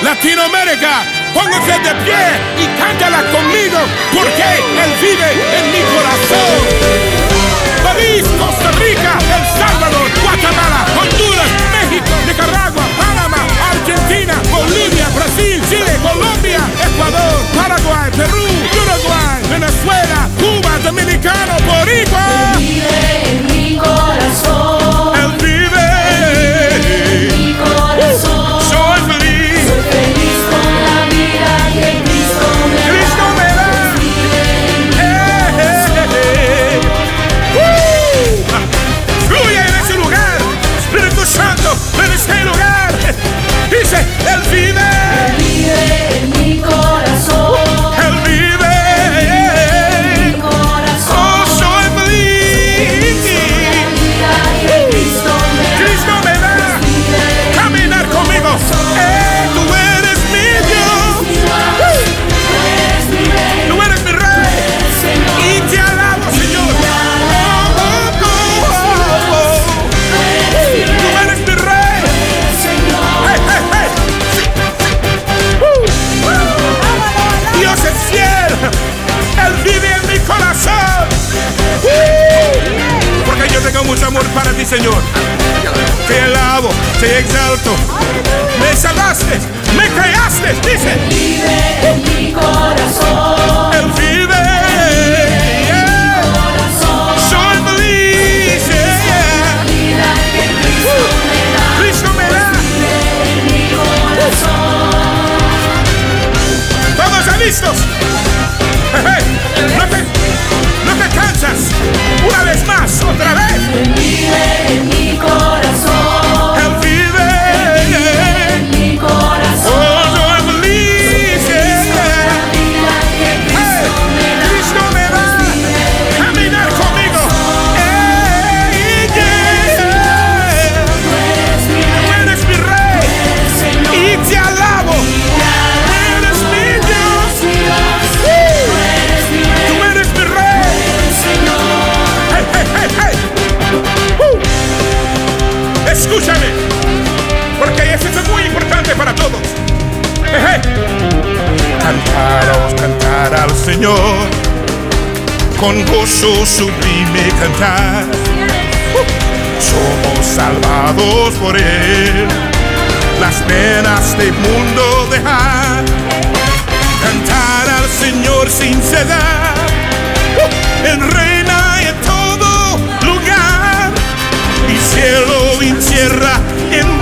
Latinoamérica, pónganse de pie y cántala conmigo, porque Él vive en mi corazón. París, Costa Rica, El Salvador, Guatemala, Honduras, México, Nicaragua, Panamá, Argentina, Bolivia, Brasil, Chile, Colombia, Ecuador, Paraguay, Perú, Uruguay, Venezuela, Cuba, Dominicano, Boricua. Él vive en mi corazón. Él vive en mi corazón. Soy feliz. Soy feliz con la vida que Cristo me da. Cristo me da. Fluye en ese lugar, Espíritu Santo, en este lugar. Dice, Él vive. Él vive en mi corazón. Él vive en mi corazón. Oh, soy feliz. La vida que Cristo me da. Cristo me da. Caminar conmigo. Tú eres mi Dios. Tú eres mi Rey. Y te alabo, Señor. Tú eres mi Rey. Dios es fiel. Él vive en mi corazón. Porque yo tengo mucho amor para ti, Señor. Te alabo, te exalto. Me salvaste, me creaste, dice. Él vive en mi corazón. Él vive. Soy feliz. La vida que Cristo me da. Cristo me da. En mi corazón. ¿Todos listos? No te cansas. Una vez más, otra vez. Él vive en mi corazón. Él vive. En mi corazón. Oh, soy feliz. La vida que Cristo me da. Cristo me da. Caminar conmigo. Tú eres mi Rey. Y te alabo. Tú eres mi Dios. Tú eres mi Rey. Escúchame, porque eso es muy importante para todos. Cantar al Señor, con gozo sublime cantar. Somos salvados por Él, las penas del mundo dejar. Cantar al Señor sin cesar. Él reina en todo lugar, y cielo y tierra en